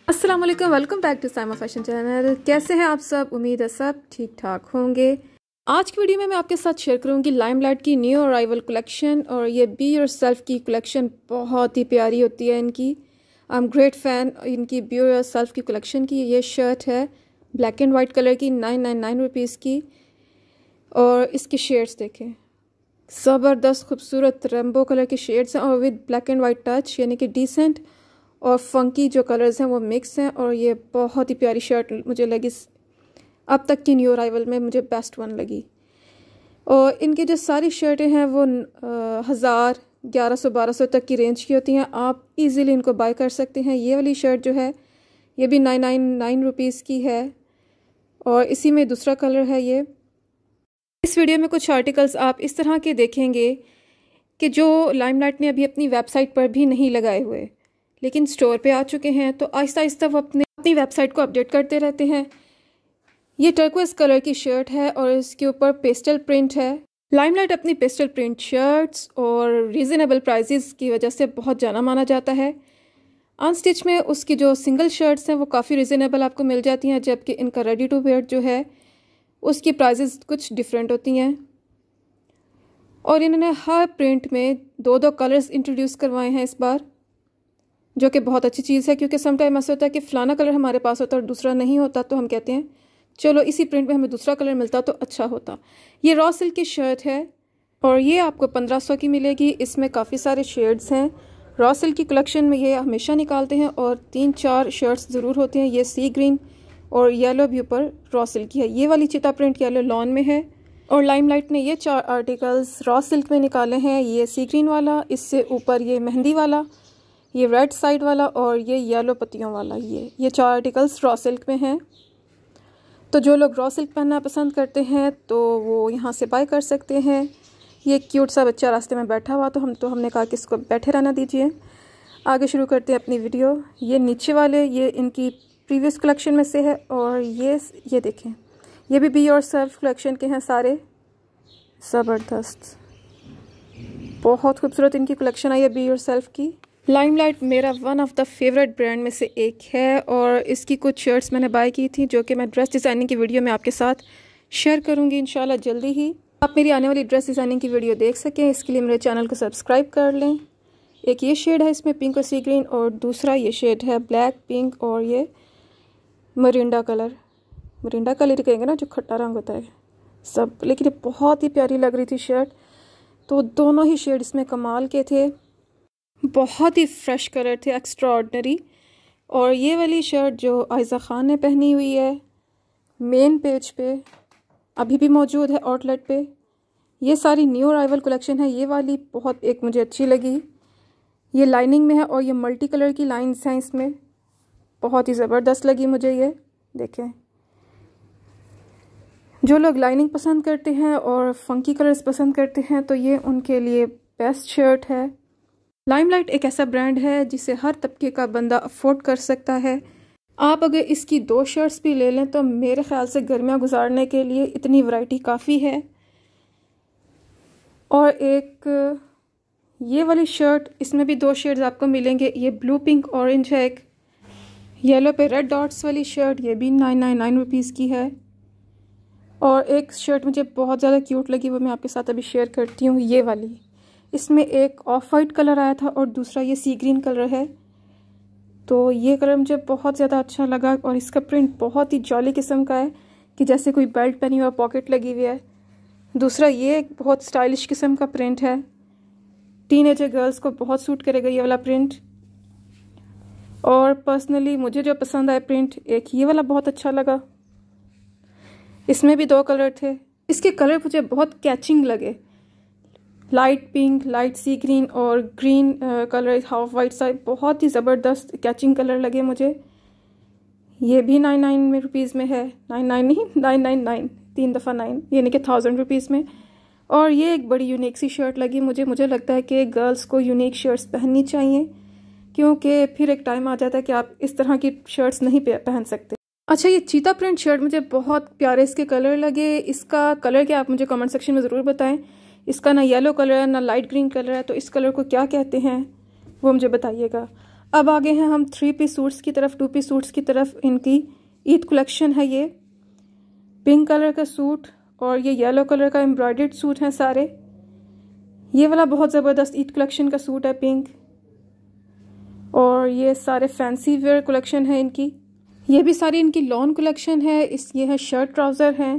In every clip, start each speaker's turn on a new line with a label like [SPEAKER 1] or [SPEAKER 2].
[SPEAKER 1] अस्सलाम वालेकुम, welcome back to Saima fashion channel. कैसे हैं आप सब? उम्मीद है सब ठीक ठाक होंगे। आज की वीडियो में मैं आपके साथ शेयर करूंगी लाइमलाइट की न्यू अराइवल कलेक्शन। और ये बी योरसेल्फ की कलेक्शन बहुत ही प्यारी होती है इनकी। आई एम ग्रेट फ़ैन इनकी बी योरसेल्फ की कलेक्शन की। ये शर्ट है ब्लैक एंड वाइट कलर की, 999 रुपीज़ की। और इसके शेड्स देखें, ज़बरदस्त खूबसूरत रेम्बो कलर के शेड्स हैं और with black and white touch, यानी कि डिसेंट और फंकी जो कलर्स हैं वो मिक्स हैं। और ये बहुत ही प्यारी शर्ट मुझे लगी, अब तक की न्यू अराइवल में मुझे बेस्ट वन लगी। और इनकी जो सारी शर्टें हैं वो 1000, 1100, 1200 तक की रेंज की होती हैं। आप इजीली इनको बाय कर सकते हैं। ये वाली शर्ट जो है ये भी 999 रुपीज़ की है और इसी में दूसरा कलर है ये। इस वीडियो में कुछ आर्टिकल्स आप इस तरह के देखेंगे कि जो लाइमलाइट ने अभी अपनी वेबसाइट पर भी नहीं लगाए हुए, लेकिन स्टोर पे आ चुके हैं। तो आहिस्ता आहिस्ता वो अपनी वेबसाइट को अपडेट करते रहते हैं। ये टर्कोइज कलर की शर्ट है और इसके ऊपर पेस्टल प्रिंट है। लाइमलाइट अपनी पेस्टल प्रिंट शर्ट्स और रीज़नेबल प्राइसेस की वजह से बहुत जाना माना जाता है। अनस्टिच में उसकी जो सिंगल शर्ट्स हैं वो काफ़ी रीज़नेबल आपको मिल जाती हैं, जबकि इनका रेडी टू वेयर जो है उसकी प्राइसेस कुछ डिफरेंट होती हैं। और इन्होंने हर प्रिंट में 2-2 कलर्स इंट्रोड्यूस करवाए हैं इस बार, जो कि बहुत अच्छी चीज़ है। क्योंकि समटाइम ऐसा होता है कि फ़लाना कलर हमारे पास होता है और दूसरा नहीं होता, तो हम कहते हैं चलो इसी प्रिंट में हमें दूसरा कलर मिलता तो अच्छा होता। ये रॉ सिल्क की शर्ट है और ये आपको 1500 की मिलेगी। इसमें काफ़ी सारे शेड्स हैं। रॉ सिल्क की कलेक्शन में ये हमेशा निकालते हैं और 3-4 शर्ट्स ज़रूर होते हैं। ये सी ग्रीन और येलो भी ऊपर रॉ सिल्क की है। ये वाली चिता प्रिंट येलो लॉन में है। और लाइमलाइट ने ये 4 आर्टिकल्स रॉ सिल्क में निकाले हैं। ये सी ग्रीन वाला, इससे ऊपर ये मेहंदी वाला, ये रेड साइड वाला और ये येलो पत्तियों वाला। ये 4 आर्टिकल्स रॉ सिल्क में हैं। तो जो लोग रॉ सिल्क पहनना पसंद करते हैं तो वो यहाँ से बाय कर सकते हैं। ये क्यूट सा बच्चा रास्ते में बैठा हुआ, तो हमने कहा कि इसको बैठे रहना दीजिए। आगे शुरू करते हैं अपनी वीडियो। ये नीचे वाले ये इनकी प्रीवियस कलेक्शन में से है। और ये देखें, ये भी बी योरसेल्फ कलेक्शन के हैं सारे। ज़बरदस्त, बहुत खूबसूरत इनकी कलेक्शन आई है बी योरसेल्फ की। लाइमलाइट मेरा one of the favourite brand में से एक है और इसकी कुछ शर्ट्स मैंने बाय की थी, जो कि मैं ड्रेस डिज़ाइनिंग की वीडियो में आपके साथ शेयर करूंगी इंशाल्लाह जल्दी ही। आप मेरी आने वाली ड्रेस डिज़ाइनिंग की वीडियो देख सकें, इसके लिए मेरे चैनल को सब्सक्राइब कर लें। एक ये शेड है इसमें पिंक और सी ग्रीन, और दूसरा ये शेड है ब्लैक, पिंक और ये मरिंडा कलर। मरिंडा कलर ही कहेंगे ना, जो खट्टा रंग होता है सब। लेकिन ये बहुत ही प्यारी लग रही थी शर्ट। तो दोनों ही शेड इसमें कमाल के थे, बहुत ही फ्रेश कलर थे, एक्स्ट्रा ऑर्डिनरी। और ये वाली शर्ट जो आयज़ा ख़ान ने पहनी हुई है मेन पेज पे, अभी भी मौजूद है आउटलेट पे। ये सारी न्यू अराइवल कलेक्शन है। ये वाली बहुत एक मुझे अच्छी लगी। ये लाइनिंग में है और ये मल्टी कलर की लाइंस हैं इसमें, बहुत ही ज़बरदस्त लगी मुझे ये। देखें, जो लोग लाइनिंग पसंद करते हैं और फंकी कलर्स पसंद करते हैं तो ये उनके लिए बेस्ट शर्ट है। लाइमलाइट एक ऐसा ब्रांड है जिसे हर तबके का बंदा अफोर्ड कर सकता है। आप अगर इसकी 2 शर्ट्स भी ले लें तो मेरे ख्याल से गर्मियाँ गुजारने के लिए इतनी वैरायटी काफ़ी है। और एक ये वाली शर्ट, इसमें भी 2 शेड्स आपको मिलेंगे। ये ब्लू पिंक ऑरेंज है एक, येलो पे रेड डॉट्स वाली शर्ट, ये भी 999 रुपीज़ की है। और एक शर्ट मुझे बहुत ज़्यादा क्यूट लगी, वो मैं आपके साथ अभी शेयर करती हूँ। ये वाली, इसमें एक ऑफ वाइट कलर आया था और दूसरा ये सी ग्रीन कलर है। तो ये कलर मुझे बहुत ज़्यादा अच्छा लगा और इसका प्रिंट बहुत ही जॉली किस्म का है कि जैसे कोई बेल्ट पहनी हुआ, पॉकेट लगी हुई है। दूसरा ये एक बहुत स्टाइलिश किस्म का प्रिंट है, टीनेजर गर्ल्स को बहुत सूट करेगा ये वाला प्रिंट। और पर्सनली मुझे जो पसंद आया प्रिंट, एक ये वाला बहुत अच्छा लगा। इसमें भी 2 कलर थे। इसके कलर मुझे बहुत कैचिंग लगे, लाइट पिंक, लाइट सी ग्रीन और green colour half white side, बहुत ही ज़बरदस्त कैचिंग कलर लगे मुझे। ये भी 99 रुपीज़ में है, 99 नहीं 999, 3 दफ़ा 9, यानी कि 1000 रुपीज़ में। और ये एक बड़ी यूनिक सी शर्ट लगी मुझे लगता है कि गर्ल्स को यूनिक शर्ट्स पहननी चाहिए, क्योंकि फिर एक टाइम आ जाता है कि आप इस तरह की शर्ट्स नहीं पहन सकते। अच्छा, ये चीता प्रिंट शर्ट मुझे बहुत प्यारे इसके कलर लगे। इसका कलर क्या, आप मुझे कमेंट सेक्शन में ज़रूर बताएं। इसका ना येलो कलर है ना लाइट ग्रीन कलर है, तो इस कलर को क्या कहते हैं वो मुझे बताइएगा। अब आगे हैं हम 3 पीस सूट्स की तरफ, 2 पीस सूट्स की तरफ। इनकी ईद कलेक्शन है। ये पिंक कलर का सूट और ये येलो कलर का एम्ब्रॉयडर्ड सूट हैं सारे। ये वाला बहुत ज़बरदस्त ईद कलेक्शन का सूट है पिंक। और ये सारे फैंसी वेयर कलेक्शन है इनकी। ये भी सारी इनकी लॉन कलेक्शन है। ये है शर्ट ट्राउज़र हैं।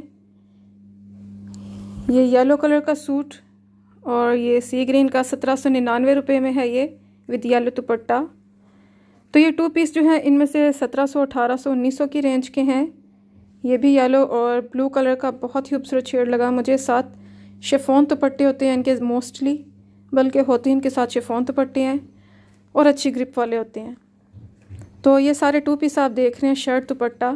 [SPEAKER 1] ये येलो कलर का सूट और ये सी ग्रीन का 1799 रुपये में है ये, विद येलो दुपट्टा। तो ये 2 पीस जो हैं इनमें से 1700, 1800, 1900 की रेंज के हैं। ये भी येलो और ब्लू कलर का बहुत ही खूबसूरत शेड लगा मुझे। साथ शिफॉन दुपट्टे होते हैं इनके मोस्टली, बल्कि होते हैं इनके साथ शिफॉन दुपट्टे हैं और अच्छी ग्रिप वाले होते हैं। तो ये सारे 2 पीस आप देख रहे हैं, शर्ट दुपट्टा।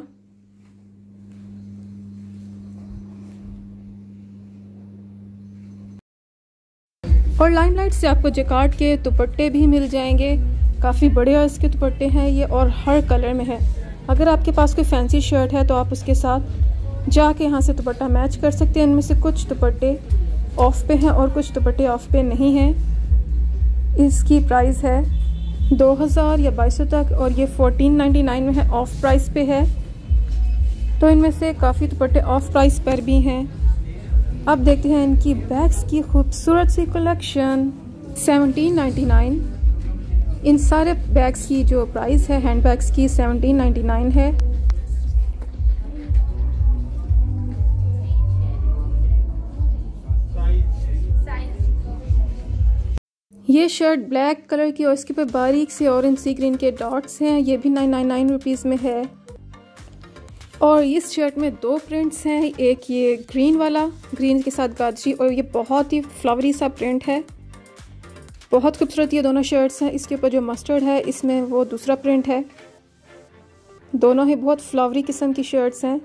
[SPEAKER 1] और लाइमलाइट से आपको जैकार्ड के दुपट्टे भी मिल जाएंगे। काफ़ी बड़े और इसके दुपट्टे हैं ये, और हर कलर में है। अगर आपके पास कोई फैंसी शर्ट है तो आप उसके साथ जाके यहाँ से दुपट्टा मैच कर सकते हैं। इनमें से कुछ दुपट्टे ऑफ पे हैं और कुछ दुपट्टे ऑफ पे नहीं हैं। इसकी प्राइस है 2000 या 2200 तक, और ये 1499 में है, ऑफ प्राइस पे है। तो इनमें से काफ़ी दुपट्टे ऑफ प्राइस पर भी हैं। अब देखते हैं इनकी बैग्स की खूबसूरत सी कलेक्शन। 1799 इन सारे बैग्स की जो प्राइस है हैंड बैग्स की 1799 है। ये शर्ट ब्लैक कलर की और इसके ऊपर बारीक से ऑरेंज सी ग्रीन के डॉट्स हैं। ये भी 999 रुपीज़ में है। और इस शर्ट में 2 प्रिंट्स हैं। एक ये ग्रीन वाला, ग्रीन के साथ गाजरी, और ये बहुत ही फ्लावरी सा प्रिंट है। बहुत खूबसूरत ये दोनों शर्ट्स हैं। इसके ऊपर जो मस्टर्ड है इसमें वो दूसरा प्रिंट है। दोनों ही बहुत फ्लावरी किस्म की शर्ट्स हैं।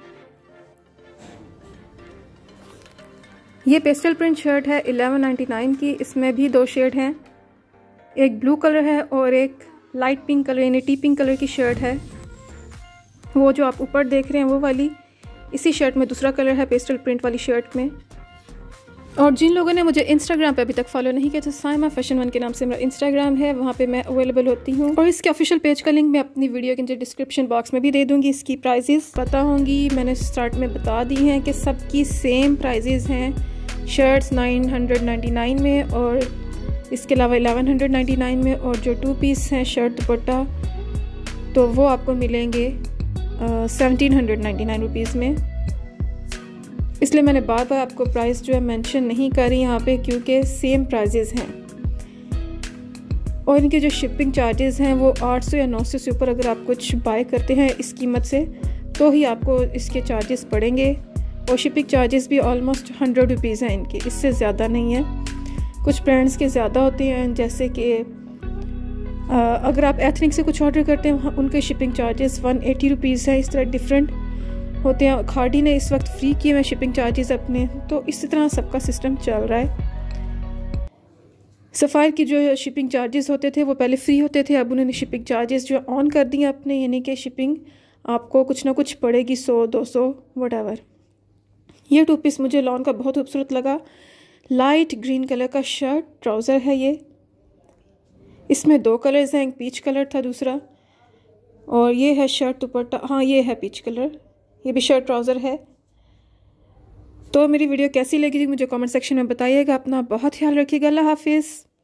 [SPEAKER 1] ये पेस्टल प्रिंट शर्ट है 1199 की। इसमें भी 2 शेड हैं, एक ब्लू कलर है और एक लाइट पिंक कलर यानी टी पिंक कलर की शर्ट है। वो जो आप ऊपर देख रहे हैं वो वाली, इसी शर्ट में दूसरा कलर है पेस्टल प्रिंट वाली शर्ट में। और जिन लोगों ने मुझे इंस्टाग्राम पे अभी तक फॉलो नहीं किया तो साइमा फैशन वन के नाम से मेरा इंस्टाग्राम है, वहाँ पे मैं अवेलेबल होती हूँ। और इसके ऑफिशियल पेज का लिंक मैं अपनी वीडियो के नीचे डिस्क्रिप्शन बॉक्स में भी दे दूँगी। इसकी प्राइजेस पता होंगी, मैंने स्टार्ट में बता दी हैं कि सबकी सेम प्राइजेस हैं। शर्ट्स 999 में और इसके अलावा 1199 में, और जो 2 पीस हैं शर्ट दुपट्टा तो वो आपको मिलेंगे 1799 रुपीज़ में। इसलिए मैंने बार बार आपको प्राइस जो है मेंशन नहीं करी यहाँ पे, क्योंकि सेम प्राइजेस हैं। और इनके जो शिपिंग चार्जेस हैं वो 800 या 900 से ऊपर अगर आप कुछ बाय करते हैं इस कीमत से तो ही आपको इसके चार्जेस पड़ेंगे। और शिपिंग चार्जेस भी ऑलमोस्ट 100 रुपीज़ हैं इनके, इससे ज़्यादा नहीं है। कुछ ब्रांड्स के ज़्यादा होते हैं, जैसे कि अगर आप एथनिक से कुछ ऑर्डर करते हैं उनके शिपिंग चार्जेस 180 रुपीज़ हैं। इस तरह डिफरेंट होते हैं। खाड़ी ने इस वक्त फ्री किए हैं शिपिंग चार्जेस अपने, तो इसी तरह सबका सिस्टम चल रहा है। सफ़ायर की जो शिपिंग चार्जेस होते थे वो पहले फ्री होते थे, अब उन्होंने शिपिंग चार्जेस जो ऑन कर दिए अपने, यानी कि शिपिंग आपको कुछ ना कुछ पड़ेगी 100, 200 वटएवर। ये 2 पीस मुझे लॉन का बहुत खूबसूरत लगा। लाइट ग्रीन कलर का शर्ट ट्राउज़र है ये। इसमें 2 कलर्स हैं, एक पीच कलर था दूसरा, और ये है शर्ट दुपट्टा। हाँ, ये है पीच कलर। ये भी शर्ट ट्राउज़र है। तो मेरी वीडियो कैसी लगी थी मुझे कमेंट सेक्शन में बताइएगा। अपना बहुत ख्याल रखिएगा। अल्लाह हाफिज़।